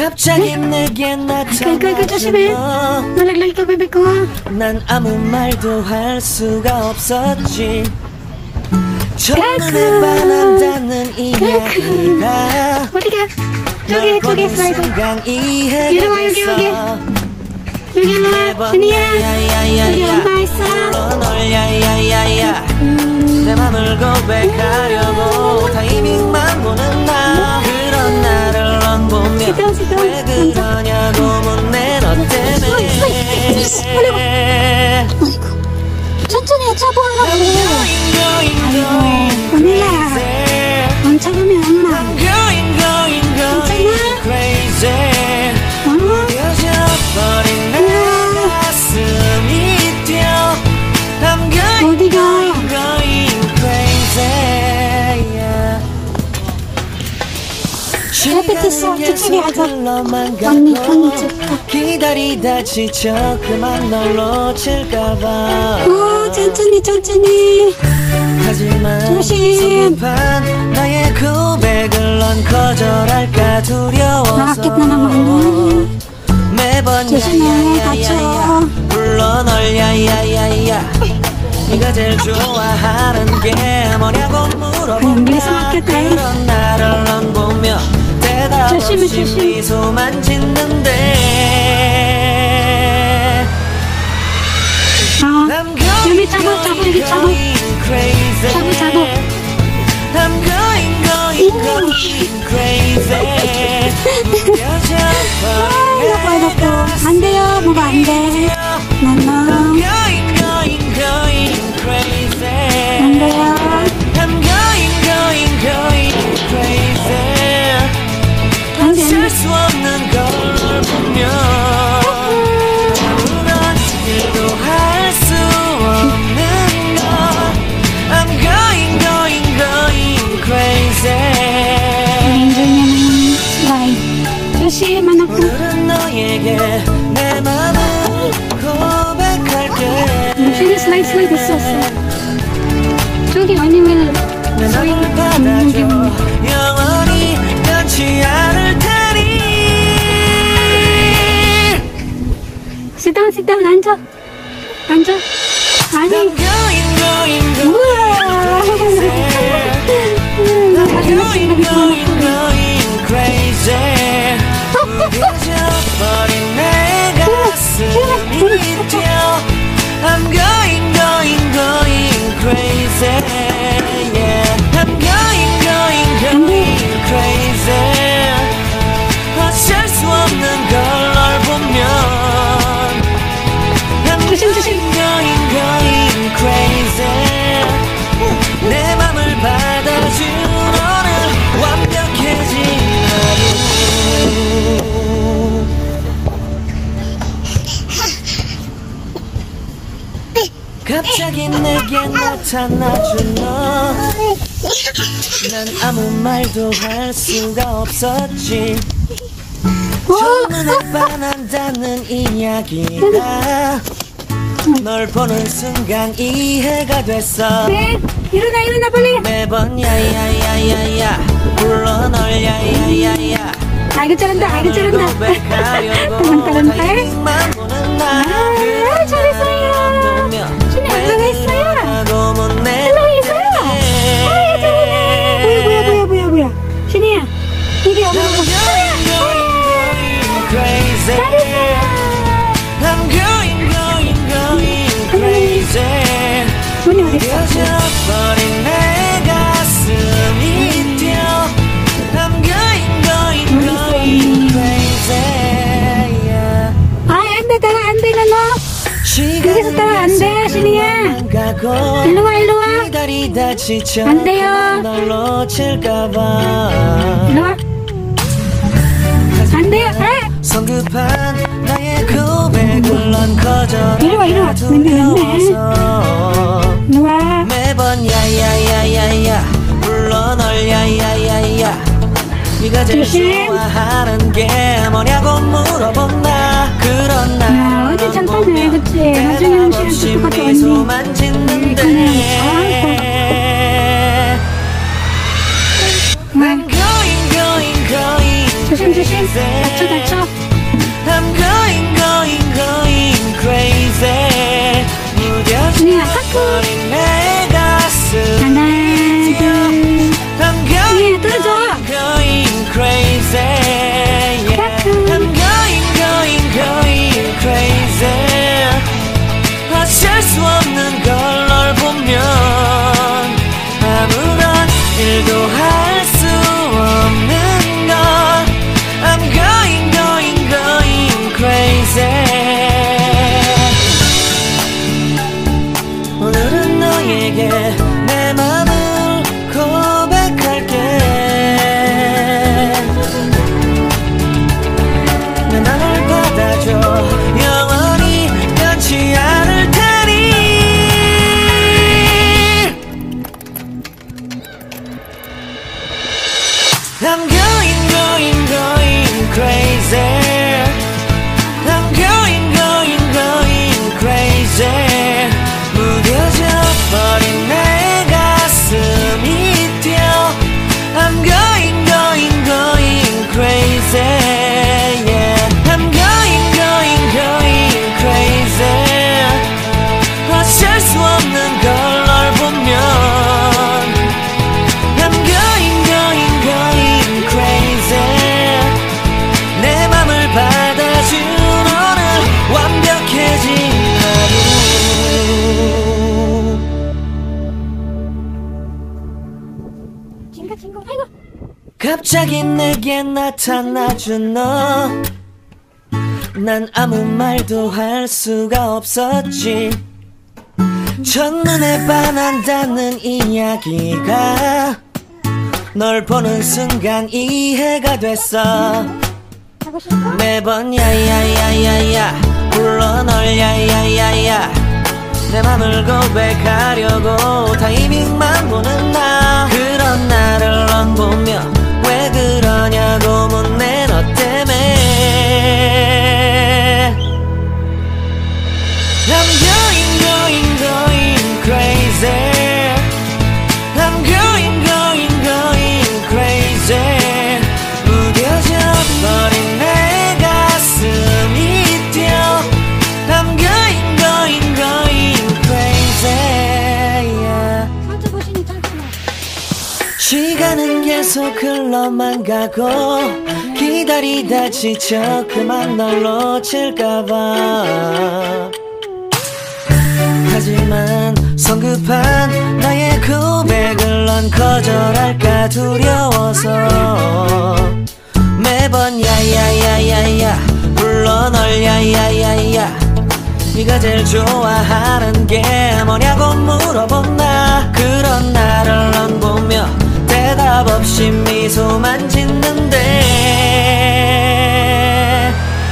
갑자기 내게 그 조심해. 날라갈 거 베베 거. 난 아무 말도 할 수가 없었지. 첫눈에 반한다는 이야기가 어디가? 저기 슬라이드. 이리 와 여기. 여기 일로 와. 신이야. 여기 엄마 있어. 내 맘을 고백하려고 타이밍만 보는 나. 그런 나를 넌 보며 왜 그러냐고 묻네. 너 때문에. 천천히 차보라고. 아이고 언니야 안 차보면 엄마 괜찮아? 어디가? 잘못했어. 저쪽에 가자. 언니 편히 줄까? 기다리다 지쳐 그만 널 놓칠까봐. 천천히. 하지만 조심. 성급한 나의 고백을 넌 거절할까 두려워서. 나왔겠나 나만. 매번 조심해. 다쳐. 불러 널 야야야야. 네가 제일 좋아하는 게 뭐냐고 물어본다. 그런 나를 넌 보며 대답 없이 미소만 짓는데. 여기 잡아 여기 잡아. I'm going crazy. 이거 안 돼요. 뭐가 안 돼. 난 안 돼요. 살 수 없는 걸 보면 아무런 일도 할 수 없는 걸. I'm going crazy. 조심만 하고. 오늘은 너에게 내 맘을 고백할게. 신이 슬라이드 있었어. 저기 아니면 내 맘을 받아줘. 영원히 변치 않을 테니. sit down 앉아. 아니 I'm going crazy. 무뎌버린 내 가슴이 뛰어. I'm going crazy. Yeah. I'm going crazy. 어쩔 수 없는 걸 널 보면. I'm going crazy. 내 맘을 받아준 오늘 완벽해진 하루. 갑자기 내게 나타나준 너. 난 아무 말도 할 수가 없었지. 첫눈에 반한다는 이야기가 널 보는 순간 이해가 됐어. 네, 일어나 빨리. 매번 야야야야야 불러 널 야야야야. 아이고 잘한다. 고백하려고 타이밍만 보는 나. 잘했어요. 신이 안 나가있어요. 뭐야. 신이야, 이게 없는 거. I'm going crazy. 문이 어딨어? 잊어버린 내 가슴이 뛰어. I'm going crazy. Yeah. 안 돼, 너. 여기서 따라 안 돼, 신이야. 일로 와. 기다리다 지쳐 안 돼요. 널 놓칠까봐. 일로 와. 안 돼요. 성급한 나의 고백을 넌 거절할까 이리 와. 두려워서. 일로 와. 매번 야야야야야 불러 널 야야야야. 네가 제일 좋아하는 게 뭐냐고 물어본다. 그런 날 어제 잠깐만 그치. 나중에는 시간 똑같아 언니. 미소만 짓는데. 조심. 맞춰다. I'm going crazy. I'm going crazy. 무뎌져 버린 내 가슴이 뛰어. I'm going crazy. Yeah. I'm going crazy. 어쩔 수 없는 걸 널 보면. I'm going crazy. 내 맘을 받아준 오늘 완벽해진 하루. 갑자기 내게 나타나준 너. 난 아무 말도 할 수가 없었지. 첫눈에 반한다는 이야기가 널 보는 순간 이해가 됐어. 매번 야야야야야 불러 널 야야야야. 내 맘을 고백하려고 타이밍만 보는 나. 그런 나를 넌 보며 왜 그러냐고 묻네. 너 때문에 I'm going crazy. I'm going crazy. 무뎌져 버린 내 가슴이 뛰어. I'm going crazy. Yeah. 시간은 계속 흘러만 가고 기다리다 지쳐 그만 널 놓칠까봐. 하지만 성급한 나의 고백을 넌 거절할까 두려워서 매번 야야야야야 불러 널 야야야야. 네가 제일 좋아하는 게 뭐냐고 물어본 나. 그런 나를 넌 보며 대답 없이 미소만 짓는데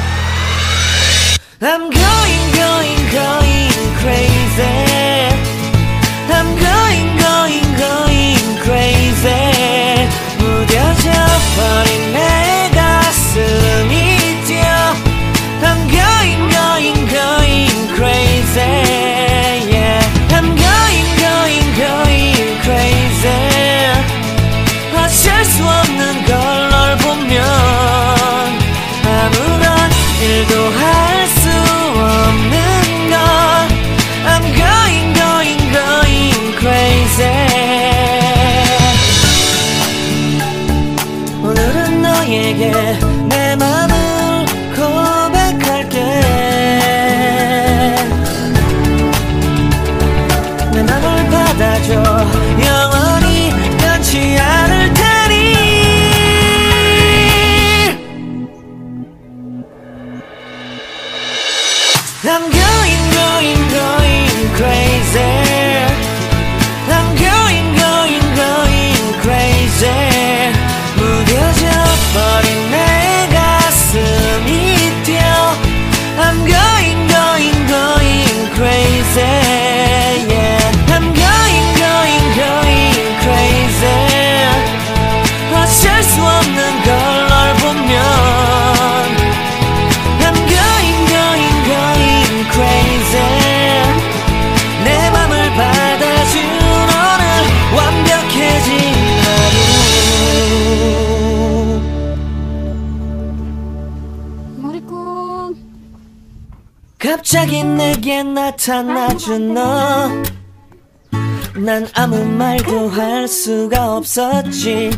I'm going crazy. I'm going crazy. 무뎌져 버린 내 가슴이 뛰어. I'm going crazy. Yeah. I'm going crazy. 어쩔 수 없는 걸 널 보면 아무런 일도 할 수 없는 걸. I'm going crazy. 오늘은 너에게 내 맘을 고백할게. 내 맘을 받아줘. 영원히 변치 않을 테니. I'm going crazy. I'm going crazy. 무뎌져 버린 내 가슴이 뛰어. I'm going crazy. Yeah. I'm going crazy. 어쩔 수 없는 걸 널 보면 I'm going crazy. 내 맘을 받아준 오늘 완벽해진 하루. 머리꾼. 갑자기 내게 나타나준 너. 난 아무 말도 할 수가 없었지.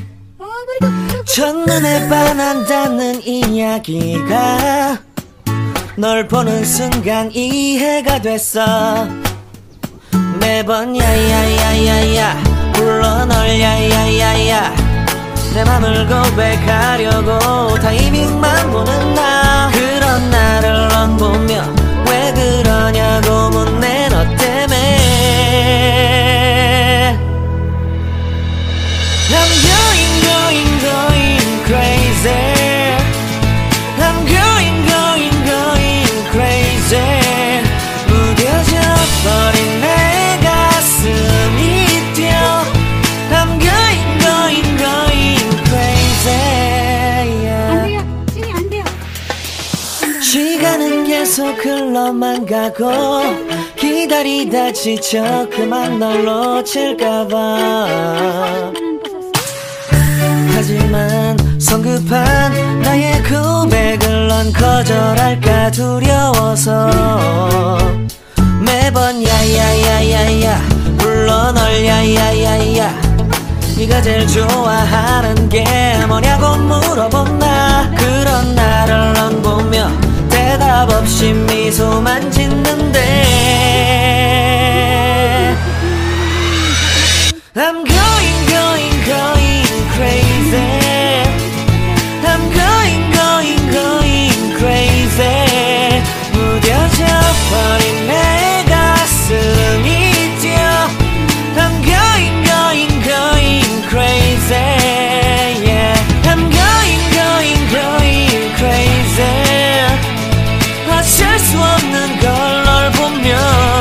첫눈에 반한다는 이야기가 널 보는 순간 이해가 됐어. 매번 야야야야야 불러 널 야야야야. 내 맘을 고백하려고 타이밍만 보는 나. 그런 나를 넌 보며 왜 그러냐고 묻네. 너 때문에 I'm going crazy. I'm going crazy. 무뎌져 버린 내 가슴이 뛰어. I'm going crazy. 계속 흘러만 가고 기다리다 지쳐 그만 널 놓칠까봐. 하지만 성급한 나의 고백을 넌 거절할까 두려워서 매번 야야야야야 불러 널 야야야야. 네가 제일 좋아하는 게 뭐냐고 물어본 나. 그런 나를 넌 보며 대답 없이 미소만 짓는데 I'm going going going crazy. I'm going going going crazy. 무뎌져 버린 내 가슴이 뛰어 I'm going going going crazy. Yeah. I'm going going going crazy. 어쩔 수 없는 걸 널 보면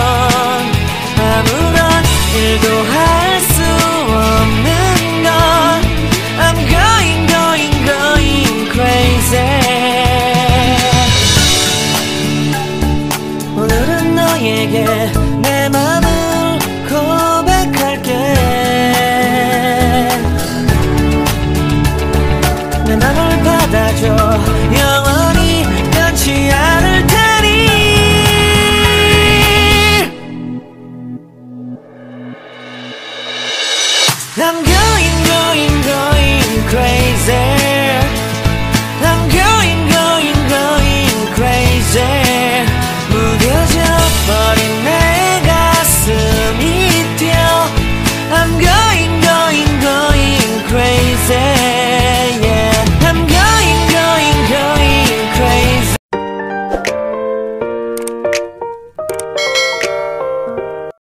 아무런 일도 할 수 없는 걸 I'm going going going crazy. 오늘은 너에게 내 맘을 고백할게. 내 맘을 받아줘. 영원히 변치 않을 테니. I'm going going going crazy.